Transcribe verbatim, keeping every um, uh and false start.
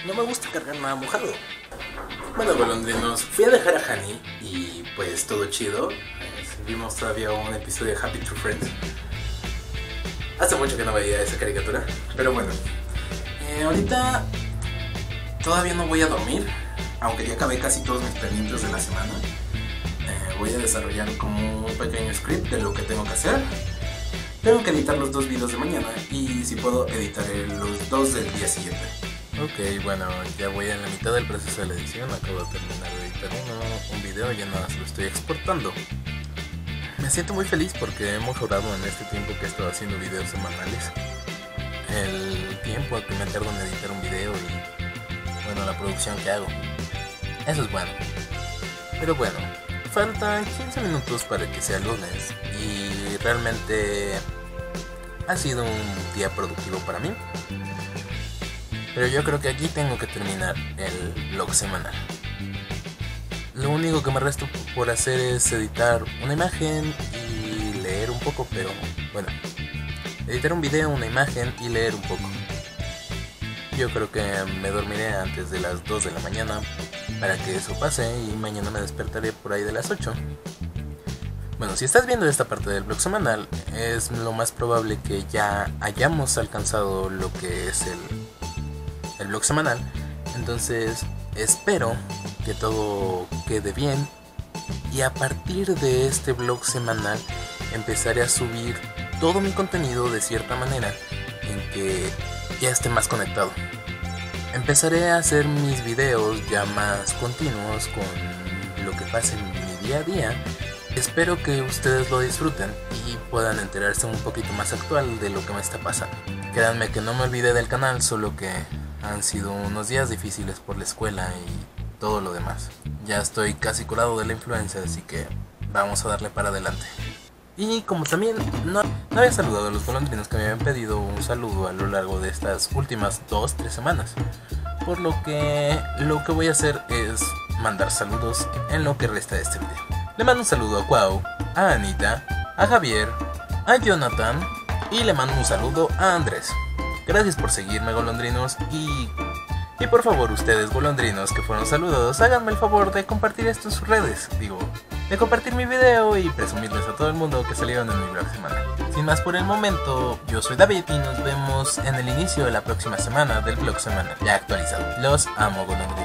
no me gusta cargar nada mojado. Bueno, golondrinos, fui a dejar a Hani y pues todo chido. Eh, vimos todavía un episodio de Happy True Friends. Hace mucho que no veía esa caricatura, pero bueno. Eh, ahorita todavía no voy a dormir, aunque ya acabé casi todos mis pendientes de la semana. Eh, voy a desarrollar como un pequeño script de lo que tengo que hacer. Tengo que editar los dos videos de mañana y si puedo editaré los dos del día siguiente. Ok, bueno, ya voy en la mitad del proceso de la edición. Acabo de terminar de editar uno, un video, ya nada más lo estoy exportando. Me siento muy feliz porque he mejorado en este tiempo que he estado haciendo videos semanales. El tiempo que me tardo en editar un video y, bueno, la producción que hago. Eso es bueno. Pero bueno, faltan quince minutos para que sea lunes y realmente ha sido un día productivo para mí. Pero yo creo que aquí tengo que terminar el vlog semanal. Lo único que me resta por hacer es editar una imagen y leer un poco, pero bueno, editar un video, una imagen y leer un poco. Yo creo que me dormiré antes de las dos de la mañana para que eso pase y mañana me despertaré por ahí de las ocho. Bueno, si estás viendo esta parte del vlog semanal, es lo más probable que ya hayamos alcanzado lo que es el, el vlog semanal. Entonces espero que todo quede bien y a partir de este vlog semanal empezaré a subir todo mi contenido de cierta manera en que ya esté más conectado. Empezaré a hacer mis videos ya más continuos con lo que pase en mi día a día. Espero que ustedes lo disfruten y puedan enterarse un poquito más actual de lo que me está pasando. Créanme que no me olvidé del canal, solo que han sido unos días difíciles por la escuela y todo lo demás. Ya estoy casi curado de la influenza, así que vamos a darle para adelante. Y como también no, no había saludado a los golondrinos que me habían pedido un saludo a lo largo de estas últimas dos tres semanas. Por lo que lo que voy a hacer es mandar saludos en lo que resta de este video. Le mando un saludo a Cuau, a Anita, a Javier, a Jonathan y le mando un saludo a Andrés. Gracias por seguirme, golondrinos, y, y por favor ustedes, golondrinos que fueron saludados, háganme el favor de compartir esto en sus redes, digo, de compartir mi video y presumirles a todo el mundo que salieron en mi vlog semanal. Sin más por el momento, yo soy David y nos vemos en el inicio de la próxima semana del vlog semanal ya actualizado. Los amo, golondrinos.